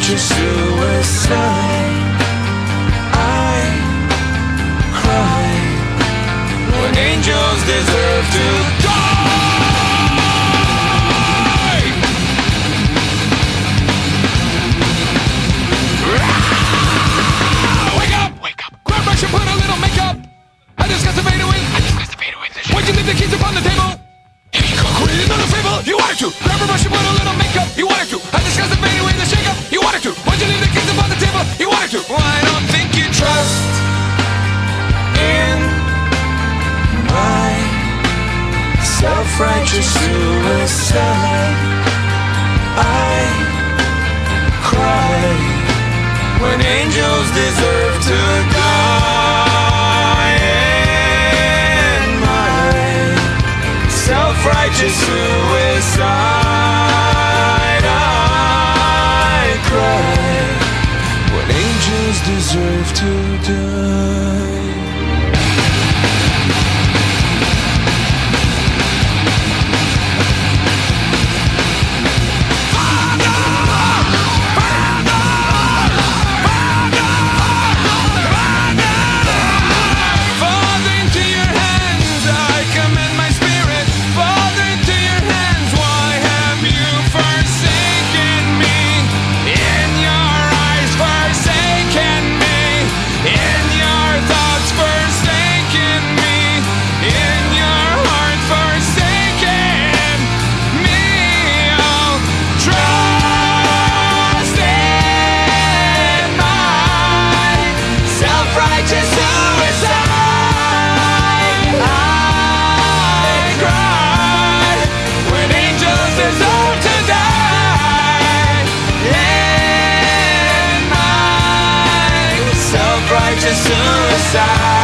self-righteous suicide. I cry when angels deserve to die. Wake up! Wake up! Grab brush and put a little makeup. I discussed the fade away. Why'd you leave the keys upon the table? Create another fable. You wanted to. Grab a brush and put a little makeup. You wanted to. I discussed the fade away, the shake up. You wanted to. Why'd you leave the keys upon the table? You wanted to. Well, I don't think you trust in my self-righteous suicide. I cry when angels deserve to die. In my self-righteous suicide, I cry when angels deserve to die. Suicide.